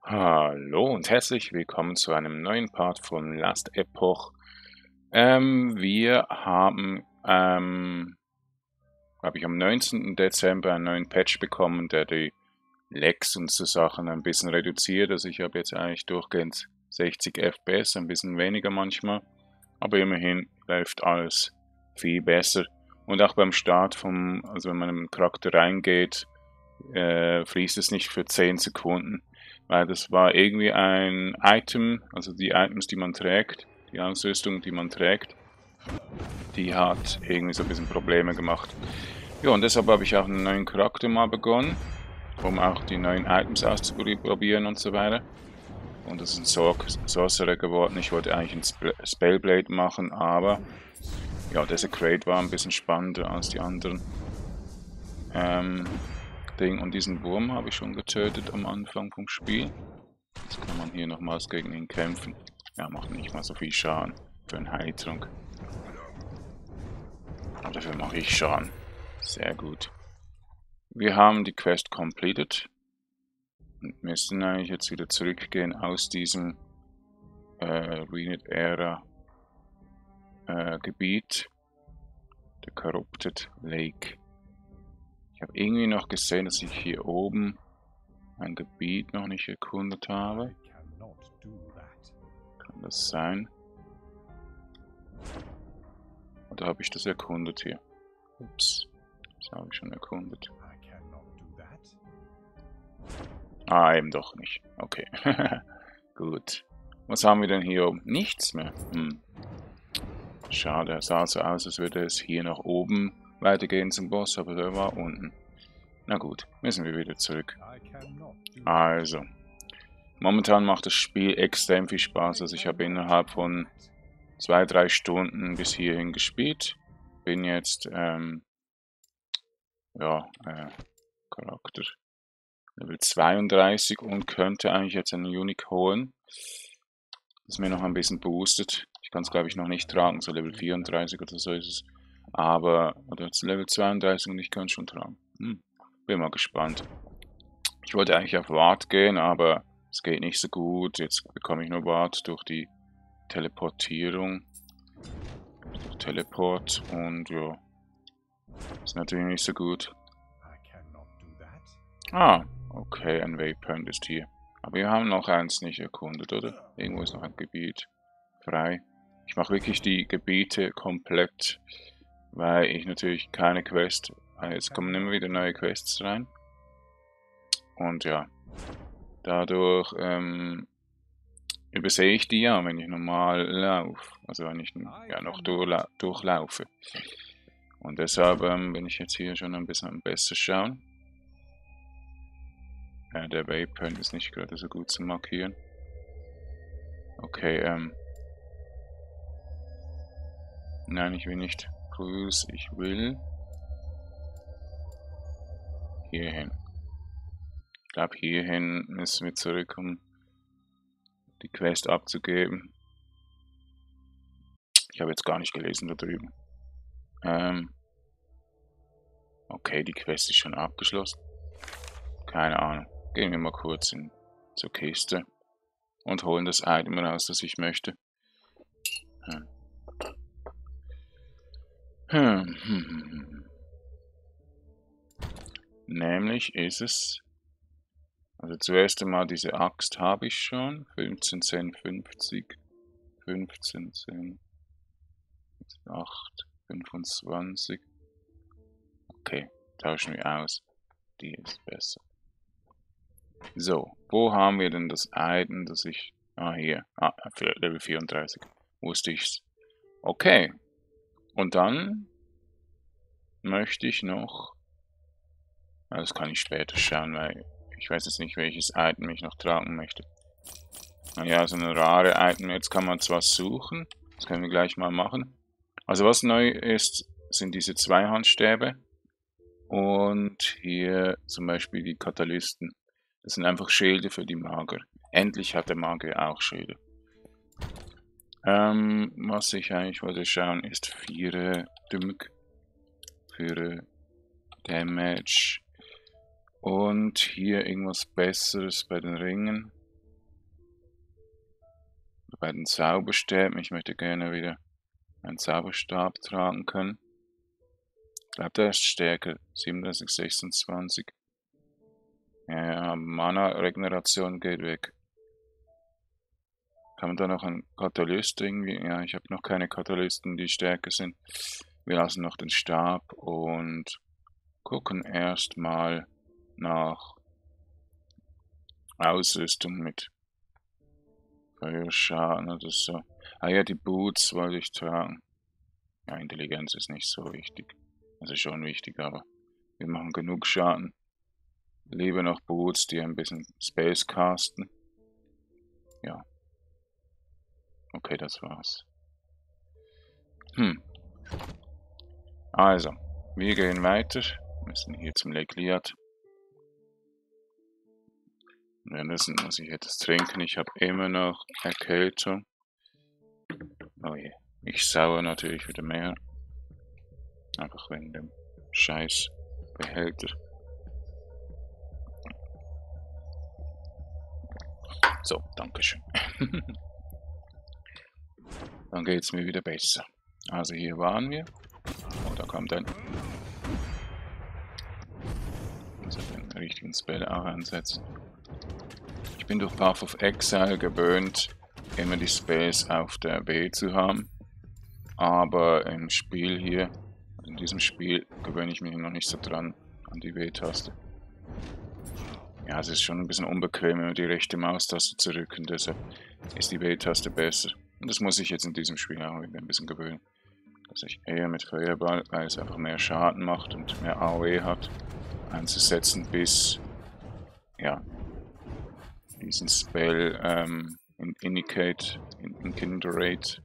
Hallo und herzlich willkommen zu einem neuen Part von Last Epoch. Wir haben, glaube ich, am 19. Dezember einen neuen Patch bekommen, der die Lags und so Sachen ein bisschen reduziert. Also ich habe jetzt eigentlich durchgehend 60 FPS, ein bisschen weniger manchmal, aber immerhin läuft alles viel besser. Und auch beim Start also wenn man in den Charakter reingeht, fließt es nicht für 10 Sekunden, weil das war irgendwie ein Item, also die Items, die man trägt, die Ausrüstung, die man trägt, die hat irgendwie so ein bisschen Probleme gemacht. Ja, und deshalb habe ich auch einen neuen Charakter mal begonnen, um auch die neuen Items auszuprobieren und so weiter. Und das ist ein Sorcerer geworden. Ich wollte eigentlich ein Spellblade machen, aber ja, Desecrate war ein bisschen spannender als die anderen. Ding. Und diesen Wurm habe ich schon getötet am Anfang vom Spiel. Jetzt kann man hier nochmals gegen ihn kämpfen. Ja, macht nicht mal so viel Schaden für einen Heiltrank. Aber dafür mache ich Schaden. Sehr gut. Wir haben die Quest completed. Und müssen eigentlich jetzt wieder zurückgehen aus diesem Ruined Era Gebiet. Der Corrupted Lake. Ich habe irgendwie noch gesehen, dass ich hier oben ein Gebiet noch nicht erkundet habe. Kann das sein? Oder habe ich das erkundet hier? Ups, das habe ich schon erkundet. Ah, eben doch nicht. Okay. Gut. Was haben wir denn hier oben? Nichts mehr. Schade, es sah so aus, als würde es hier nach oben weitergehen zum Boss, aber der war unten. Na gut, müssen wir wieder zurück. Also, momentan macht das Spiel extrem viel Spaß. Also ich habe innerhalb von 2-3 Stunden bis hierhin gespielt. Bin jetzt, Charakter Level 32 und könnte eigentlich jetzt einen Unique holen. Das mir noch ein bisschen boostet. Ich kann es glaube ich noch nicht tragen, so Level 34 oder so ist es. Aber, oder jetzt Level 32 und ich kann es schon tragen. Bin mal gespannt. Ich wollte eigentlich auf Wart gehen, aber es geht nicht so gut. Jetzt bekomme ich nur Wart durch die Teleportierung. Durch Teleport und ja. Ist natürlich nicht so gut. Ah, okay, ein Waypoint ist hier. Aber wir haben noch eins nicht erkundet, oder? Irgendwo ist noch ein Gebiet frei. Ich mache wirklich die Gebiete komplett, weil ich natürlich keine Quest... Jetzt kommen immer wieder neue Quests rein. Und ja, dadurch übersehe ich die ja, wenn ich normal laufe. Also wenn ich ja noch durchlaufe. Und deshalb bin ich jetzt hier schon ein bisschen besser schauen. Der Waypoint ist nicht gerade so gut zu markieren. Okay, nein, ich will nicht Cruise, ich will hierhin. Ich glaube, hierhin müssen wir zurück, um die Quest abzugeben. Ich habe jetzt gar nicht gelesen da drüben. Okay, die Quest ist schon abgeschlossen. Keine Ahnung. Gehen wir mal kurz zur Kiste und holen das Item raus, das ich möchte. Nämlich ist es... Also zuerst einmal diese Axt habe ich schon. 15, 10, 50. 15, 10, 8, 25. Okay, tauschen wir aus. Die ist besser. So, wo haben wir denn das Item, das ich... Ah, hier. Ah, für Level 34. Wusste ich's. Okay. Und dann möchte ich noch... Das kann ich später schauen, weil ich weiß jetzt nicht, welches Item ich noch tragen möchte. Naja, so eine rare Item. Jetzt kann man zwar suchen. Das können wir gleich mal machen. Also was neu ist, sind diese Zweihandstäbe. Und hier zum Beispiel die Katalysten. Das sind einfach Schilde für die Magier. Endlich hat der Magier auch Schilde. Was ich eigentlich wollte schauen, ist 4 Dümk für Damage. Und hier irgendwas Besseres bei den Ringen. Bei den Zauberstäben, ich möchte gerne wieder einen Zauberstab tragen können. Ich glaube, der ist stärker. 37, 26. Ja, Mana-Regeneration geht weg. Kann man da noch einen Katalyst irgendwie? Ja, ich habe noch keine Katalysten, die stärker sind. Wir lassen noch den Stab und gucken erstmal nach Ausrüstung mit Feuerschaden oder so. Ah ja, die Boots wollte ich tragen. Ja, Intelligenz ist nicht so wichtig. Also schon wichtig, aber wir machen genug Schaden. Lieber noch Boots, die ein bisschen Space casten. Ja. Okay, das war's. Also, wir gehen weiter. Wir müssen hier zum Lake Liat. Währenddessen muss ich etwas trinken. Ich habe immer noch Erkältung. Oh je. Ich sauere natürlich wieder mehr. Einfach wegen dem scheiß Behälter. So, dankeschön. Dann geht's mir wieder besser. Also hier waren wir. Oh, da kommt ein. Also den richtigen Spell auch einsetzen. Ich bin durch Path of Exile gewöhnt, immer die Spells auf der B zu haben. Aber im Spiel hier, also in diesem Spiel, gewöhne ich mich noch nicht so dran an die W-Taste. Ja, es ist schon ein bisschen unbequem, immer die rechte Maustaste zu drücken, deshalb ist die W-Taste besser. Und das muss ich jetzt in diesem Spiel auch wieder ein bisschen gewöhnen. Dass ich eher mit Feuerball, weil es einfach mehr Schaden macht und mehr AOE hat, einzusetzen, bis, ja, diesen Spell Incinerate,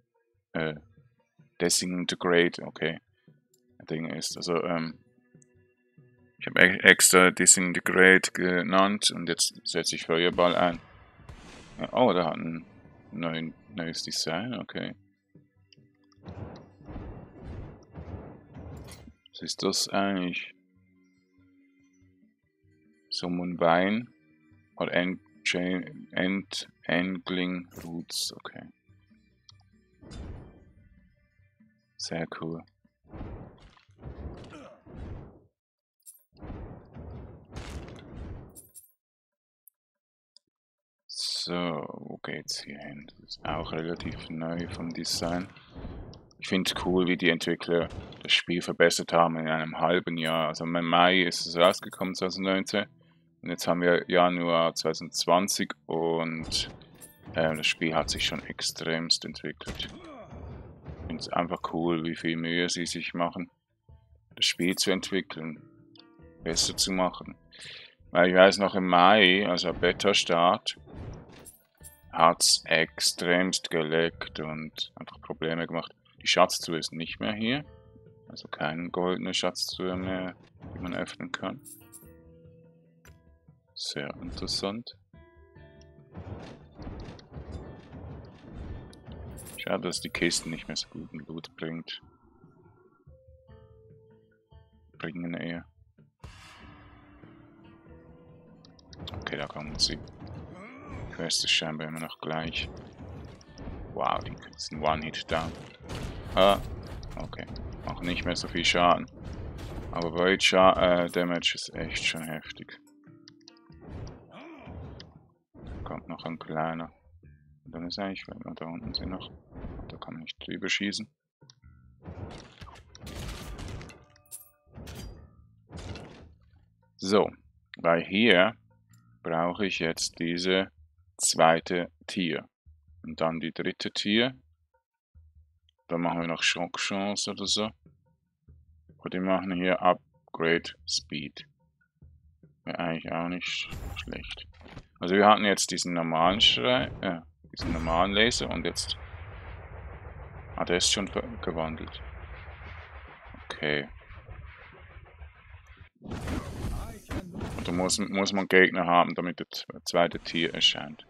Disintegrate, okay, Ding ist. Also, ich habe extra Disintegrate genannt und jetzt setze ich Feuerball ein. Oh, da hat ein neues Design, okay. Was ist das eigentlich? Summon Vine oder Angling Roots, okay. Sehr cool. So, wo geht's hier hin? Das ist auch relativ neu vom Design. Ich finde es cool, wie die Entwickler das Spiel verbessert haben in einem halben Jahr. Also im Mai ist es rausgekommen, 2019. Und jetzt haben wir Januar 2020 und das Spiel hat sich schon extremst entwickelt. Ich finde es einfach cool, wie viel Mühe sie sich machen, das Spiel zu entwickeln, besser zu machen. Weil ich weiß noch im Mai, also Beta-Start, hat es extremst geleckt und einfach Probleme gemacht. Die Schatztruhe ist nicht mehr hier, also keine goldene Schatztruhe mehr, die man öffnen kann. Sehr interessant. Schade, dass die Kisten nicht mehr so guten Loot bringen eher. Okay, da kommen sie. Die Quest ist scheinbar immer noch gleich. Wow, die sind One-Hit-Down. Ah, okay. Machen nicht mehr so viel Schaden. Aber Void Damage ist echt schon heftig. Da kommt noch ein kleiner. Und dann ist eigentlich, wenn wir da unten sind noch. Da kann man nicht drüber schießen. So, weil hier brauche ich jetzt diese zweite Tier. Und dann die dritte Tier. Dann machen wir noch Schockchance oder so. Und die machen hier Upgrade Speed. Wäre eigentlich auch nicht schlecht. Also wir hatten jetzt diesen normalen diesen normalen Laser und jetzt hat er es schon gewandelt. Okay. Und da muss man Gegner haben, damit das zweite Tier erscheint.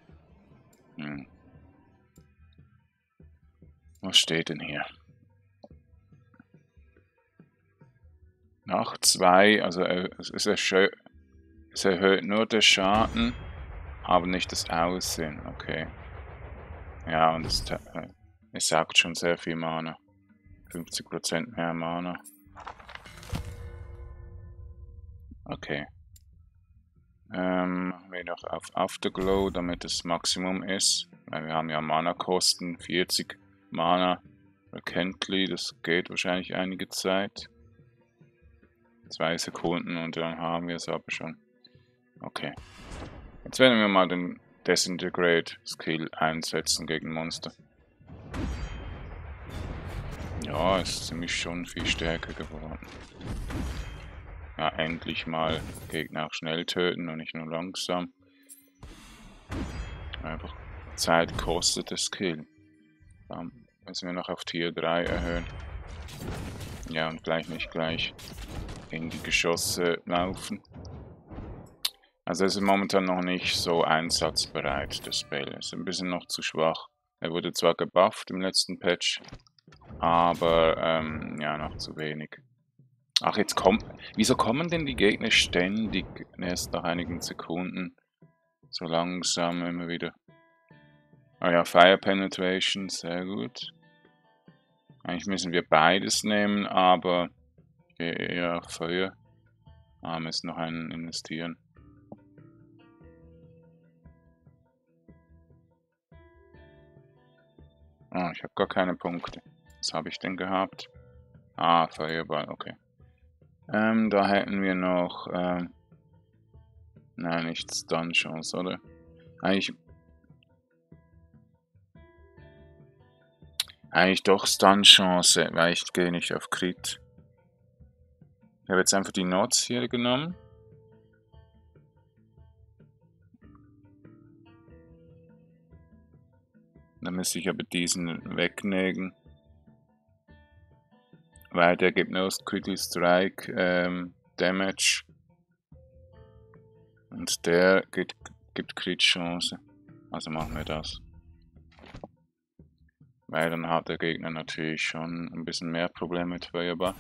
Was steht denn hier? Nach 2, also es erhöht nur den Schaden, aber nicht das Aussehen, okay. Ja, und es saugt schon sehr viel Mana. 50% mehr Mana. Okay. Machen wir noch auf Afterglow, damit das Maximum ist. Weil wir haben ja Mana-Kosten, 40 Mana erkenntlich, das geht wahrscheinlich einige Zeit. 2 Sekunden und dann haben wir es aber schon. Okay. Jetzt werden wir mal den Disintegrate Skill einsetzen gegen Monster. Ja, ist ziemlich schon viel stärker geworden. Ja, endlich mal Gegner auch schnell töten und nicht nur langsam. Einfach Zeit kostet das Skill. Dann müssen wir noch auf Tier 3 erhöhen. Ja, und nicht gleich in die Geschosse laufen. Also es ist momentan noch nicht so einsatzbereit, das Spell. Ist ein bisschen noch zu schwach. Er wurde zwar gebufft im letzten Patch, aber ja, noch zu wenig. Ach, jetzt kommt... Wieso kommen denn die Gegner ständig erst nach einigen Sekunden so langsam immer wieder? Ah ja, Fire Penetration, sehr gut. Eigentlich müssen wir beides nehmen, aber ich gehe eher auf Feuer. Ah, müssen noch einen investieren. Ah, ich habe gar keine Punkte. Was habe ich denn gehabt? Ah, Feuerball, okay. Da hätten wir noch, nein, nicht Stun-Chance, oder? Eigentlich doch Stun-Chance, weil ich gehe nicht auf Crit. Ich habe jetzt einfach die Nots hier genommen. Dann müsste ich aber diesen wegnägen. Weil der gibt nur Critical Strike Damage. Und der gibt Crit-Chance. Also machen wir das. Weil dann hat der Gegner natürlich schon ein bisschen mehr Probleme mit Feuerball.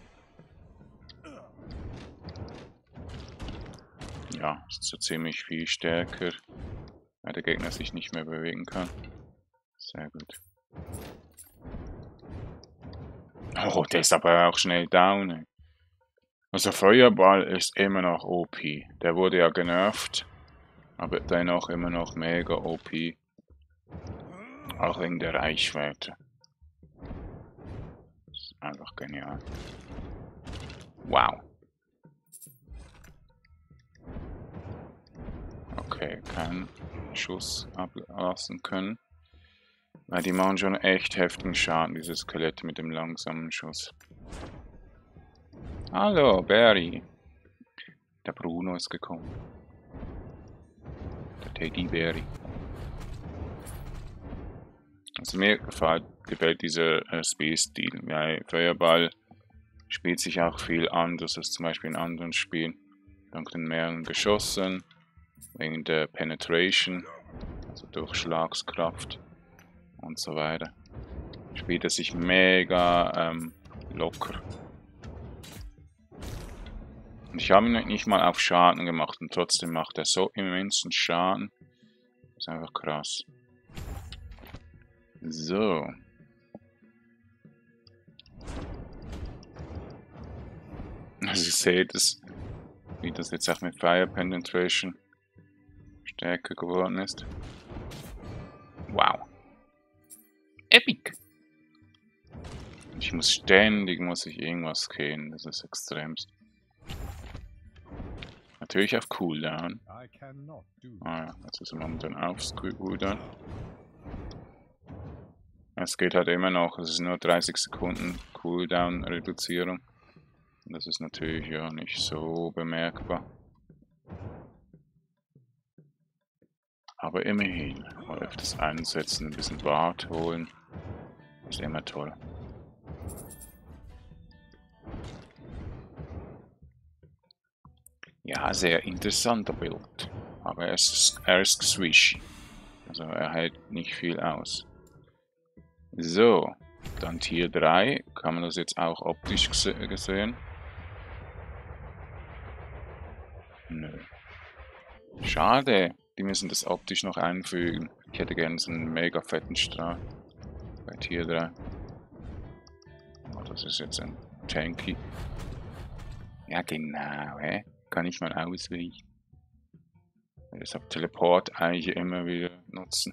Ja, ist so ziemlich viel stärker, weil der Gegner sich nicht mehr bewegen kann. Sehr gut. Oh, der ist aber auch schnell down. Also Feuerball ist immer noch OP. Der wurde ja genervt, aber dennoch immer noch mega OP. Auch wegen der Reichweite. Das ist einfach genial. Wow. Okay, keinen Schuss ablassen können. Weil die machen schon echt heftigen Schaden, diese Skelette mit dem langsamen Schuss. Hallo, Barry. Der Bruno ist gekommen. Der Teddy Barry. Also mir gefällt dieser Spielstil, weil Feuerball spielt sich auch viel anders als zum Beispiel in anderen Spielen. Dank den mehreren Geschossen, wegen der Penetration, also Durchschlagskraft und so weiter. Spielt er sich mega locker. Und ich habe ihn nicht mal auf Schaden gemacht und trotzdem macht er so immensen Schaden. Das ist einfach krass. So. Also ihr seht es, wie das jetzt auch mit Fire Penetration stärker geworden ist. Wow. Epic! Ich muss ständig irgendwas killen, das ist extremst. Natürlich auf Cooldown. Ah ja, jetzt ist er momentan auf Cooldown. Es geht halt immer noch, es ist nur 30 Sekunden Cooldown-Reduzierung. Das ist natürlich ja nicht so bemerkbar. Aber immerhin, mal öfters einsetzen, ein bisschen Bart holen, ist immer toll. Ja, sehr interessanter Bild, aber er ist swishy, also er hält nicht viel aus. So, dann Tier 3, kann man das jetzt auch optisch gesehen? Nö. Schade, die müssen das optisch noch einfügen. Ich hätte gerne so einen mega fetten Strahl bei Tier 3. Oh, das ist jetzt ein Tanky. Ja, genau, hä? Kann ich mal ausweichen. Deshalb Teleport eigentlich immer wieder nutzen.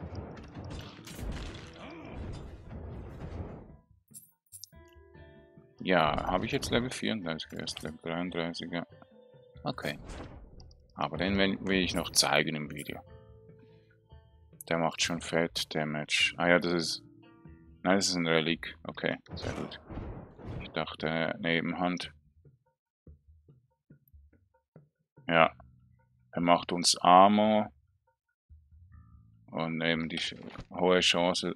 Ja, habe ich jetzt Level 34, erst Level 33, ja. Okay. Aber den will ich noch zeigen im Video. Der macht schon fett Damage. Ah ja, das ist... Nein, das ist ein Relik. Okay, sehr gut. Ich dachte, Nebenhand. Ja. Er macht uns Armor. Und eben die hohe Chance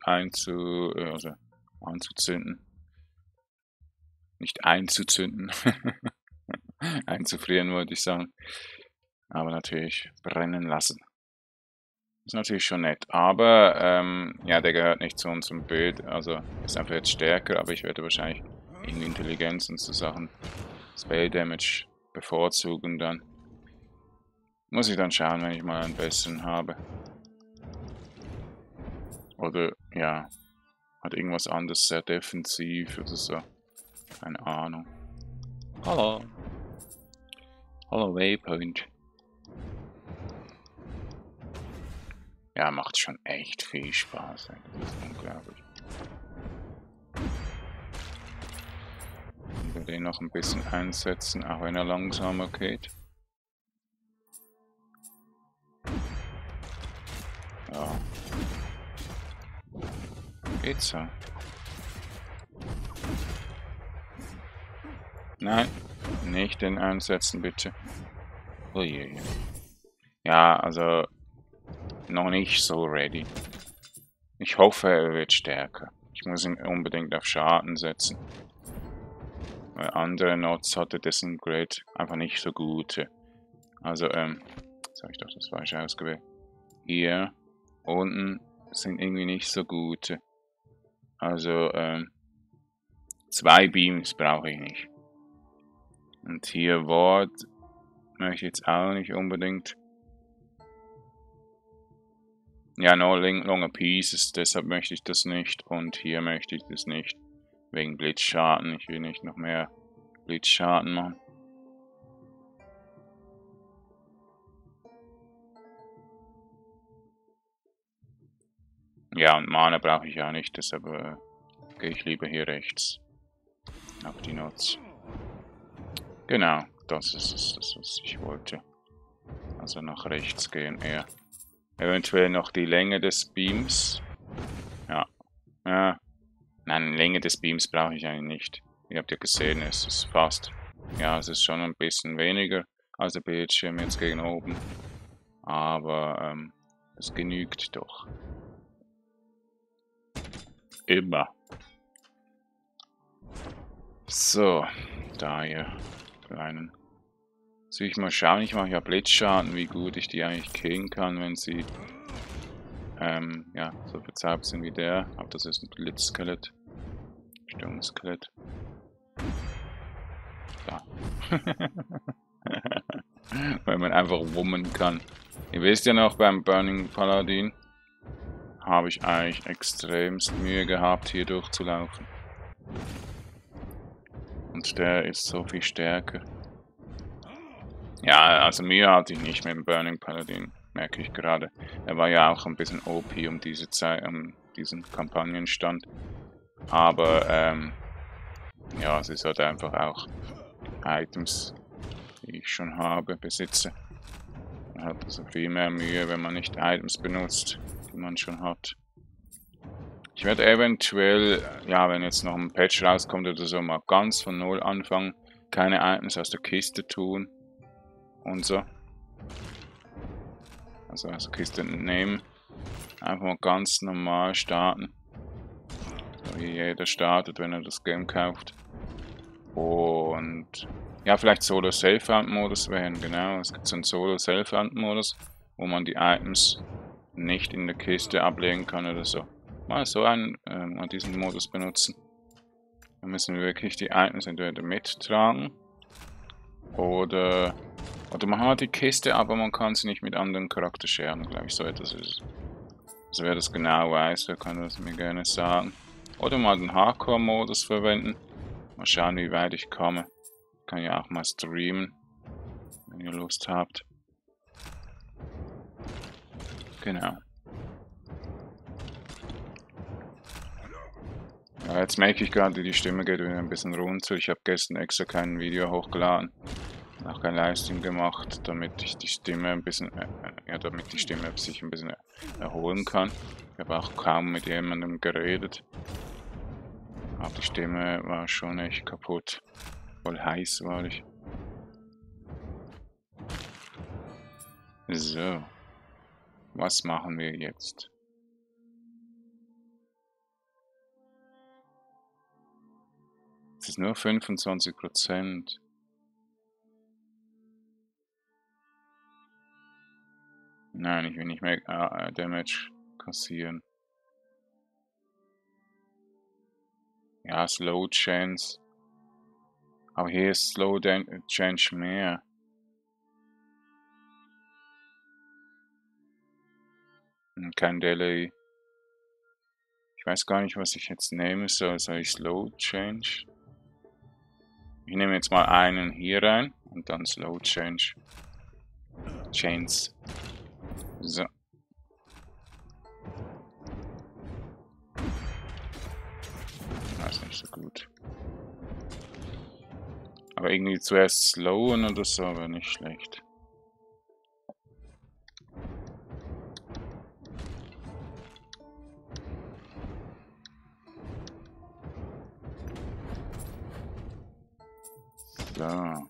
anzuzünden. Nicht einzuzünden. Einzufrieren wollte ich sagen. Aber natürlich brennen lassen. Ist natürlich schon nett. Aber, ja, der gehört nicht zu unserem Bild. Also, ist einfach jetzt stärker, aber ich werde wahrscheinlich in Intelligenz und so Sachen Spell Damage bevorzugen dann. Muss ich dann schauen, wenn ich mal einen besseren habe. Oder, ja, hat irgendwas anderes sehr defensiv oder so. Keine Ahnung. Hallo. Hallo Waypoint. Ja, macht schon echt viel Spaß. Das ist unglaublich. Ich will den noch ein bisschen einsetzen, auch wenn er langsamer geht. Ja. Geht so. Nein, nicht den einsetzen, bitte. Uiuiui. Ja, also noch nicht so ready. Ich hoffe, er wird stärker. Ich muss ihn unbedingt auf Schaden setzen. Weil andere Nots hatte dessen Grade einfach nicht so gute. Also, jetzt habe ich doch das falsch ausgewählt. Hier unten sind irgendwie nicht so gute. Also, 2 Beams brauche ich nicht. Und hier Ward möchte ich jetzt auch nicht unbedingt. Ja, no longer pieces, deshalb möchte ich das nicht. Und hier möchte ich das nicht. Wegen Blitzschaden. Ich will nicht noch mehr Blitzschaden machen. Ja, und Mana brauche ich auch nicht, deshalb gehe ich lieber hier rechts auf die Notes. Genau, das ist es, das, was ich wollte. Also nach rechts gehen eher. Eventuell noch die Länge des Beams. Ja. Nein, Länge des Beams brauche ich eigentlich nicht. Ihr habt ja gesehen, es ist fast. Ja, es ist schon ein bisschen weniger als der Bildschirm jetzt gegen oben. Aber es genügt doch. Immer. So, da hier kleinen. Soll ich mal schauen, ich mache ja Blitzschaden, wie gut ich die eigentlich killen kann, wenn sie ja, so verzaubert sind wie der. Aber das ist ein Blitzskelett. Sturmskelett. Da. Weil man einfach wummen kann. Ihr wisst ja noch, beim Burning Paladin habe ich eigentlich extremst Mühe gehabt, hier durchzulaufen. Und der ist so viel stärker. Ja, also Mühe hatte ich nicht mit dem Burning Paladin, merke ich gerade. Er war ja auch ein bisschen OP um diese Zeit, um diesen Kampagnenstand. Aber, ja, es ist halt einfach auch Items, die ich schon habe, besitze. Man hat also viel mehr Mühe, wenn man nicht Items benutzt, die man schon hat. Ich werde eventuell, ja, wenn jetzt noch ein Patch rauskommt oder so, mal ganz von Null anfangen. Keine Items aus der Kiste tun. Und so. Also aus der Kiste nehmen. Einfach mal ganz normal starten. So wie jeder startet, wenn er das Game kauft. Und ja, vielleicht Solo Self-Hunt-Modus wären, genau. Es gibt so einen Solo Self-Hunt-Modus, wo man die Items nicht in der Kiste ablegen kann oder so. Mal so mal diesen Modus benutzen. Dann müssen wir wirklich die Items entweder mittragen oder man hat die Kiste, aber man kann sie nicht mit anderen Charakter scheren, glaube ich, so etwas ist es. Also wer das genau weiß, der kann das mir gerne sagen. Oder mal den Hardcore-Modus verwenden. Mal schauen, wie weit ich komme. Kann ja auch mal streamen, wenn ihr Lust habt. Genau. Ja, jetzt merke ich gerade, die Stimme geht wieder ein bisschen runter. Ich habe gestern extra kein Video hochgeladen, auch kein Livestream gemacht, damit ich die Stimme ein bisschen, damit die Stimme sich ein bisschen erholen kann. Ich habe auch kaum mit jemandem geredet. Aber die Stimme war schon echt kaputt. Voll heiß war ich. So. Was machen wir jetzt? Es ist nur 25%. Nein, ich will nicht mehr Damage kassieren. Ja, Slow Chance. Aber hier ist Slow Change mehr. Und kein Delay. Ich weiß gar nicht, was ich jetzt nehmen soll. Soll ich Slow Change? Ich nehme jetzt mal einen hier rein und dann Slow Change. Chains. So. Das ist nicht so gut. Aber irgendwie zuerst slowen oder so wäre nicht schlecht. So.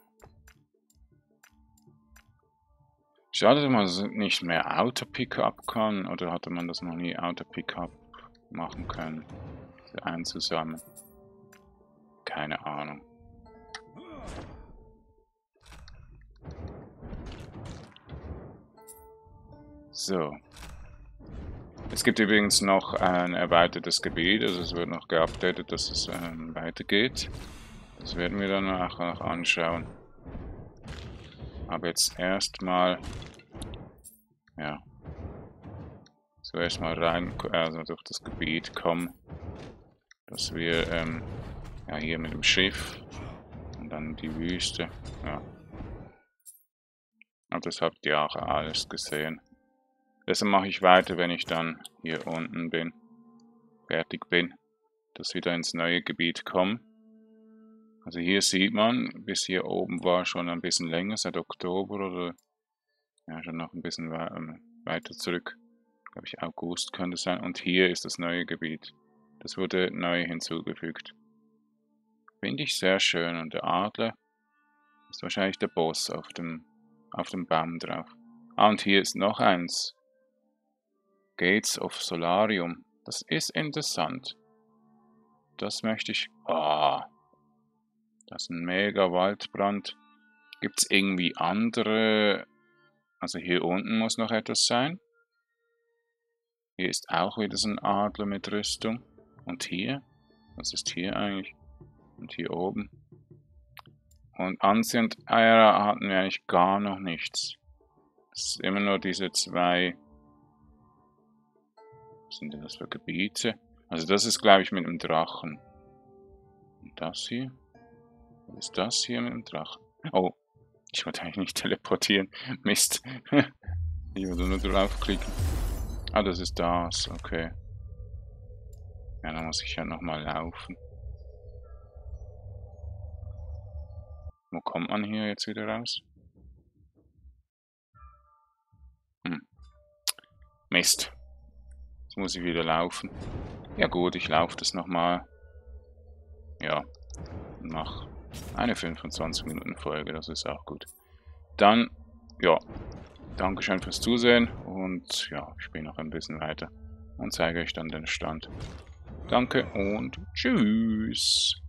Schade, dass man nicht mehr Auto-Pickup kann. Oder hatte man das noch nie Auto-Pickup machen können? Einzusammeln. Keine Ahnung. So. Es gibt übrigens noch ein erweitertes Gebiet, also es wird noch geupdatet, dass es weitergeht. Das werden wir dann nachher noch anschauen. Aber jetzt erstmal, ja, zuerst mal rein, also durch das Gebiet kommen, dass wir, ja, hier mit dem Schiff und dann die Wüste, ja. Und das habt ihr auch alles gesehen. Deshalb mache ich weiter, wenn ich dann hier unten bin, fertig bin, dass wir da ins neue Gebiet kommen. Also hier sieht man, bis hier oben war schon ein bisschen länger, seit Oktober oder ja, schon noch ein bisschen weiter zurück. Glaube ich, August könnte es sein. Und hier ist das neue Gebiet. Das wurde neu hinzugefügt. Finde ich sehr schön. Und der Adler ist wahrscheinlich der Boss auf dem Baum drauf. Ah, und hier ist noch eins. Gates of Solarium. Das ist interessant. Das möchte ich... Ah, das ist ein mega Waldbrand. Gibt es irgendwie andere... Also hier unten muss noch etwas sein. Hier ist auch wieder so ein Adler mit Rüstung. Und hier? Was ist hier eigentlich? Und hier oben? Und Ancient Era hatten wir eigentlich gar noch nichts. Es ist immer nur diese zwei... Was sind denn das für Gebiete? Also das ist, glaube ich, mit dem Drachen. Und das hier? Was ist das hier mit dem Drachen? Oh, ich wollte eigentlich nicht teleportieren. Mist. Ich wollte nur draufklicken. Ah, das ist das. Okay. Ja, dann muss ich ja nochmal laufen. Wo kommt man hier jetzt wieder raus? Mist. Jetzt muss ich wieder laufen. Ja gut, ich laufe das nochmal. Ja, und mach eine 25 Minuten Folge, das ist auch gut. Dann, ja, Dankeschön fürs Zusehen und ja, ich spiele noch ein bisschen weiter und zeige euch dann den Stand. Danke und tschüss.